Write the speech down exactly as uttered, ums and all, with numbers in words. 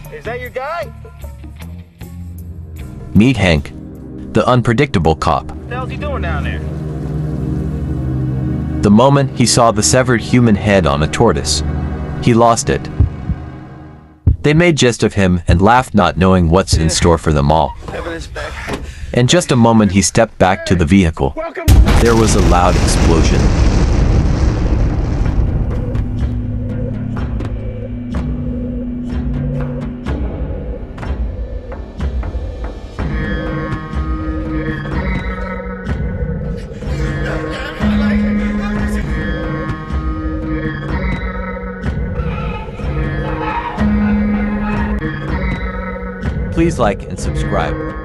Is that your guy? Meet Hank, the unpredictable cop. What the hell's he doing down there? The moment he saw the severed human head on a tortoise, he lost it. They made jest of him and laughed, not knowing what's in store for them all. In just a moment he stepped back to the vehicle. There was a loud explosion. Please like and subscribe.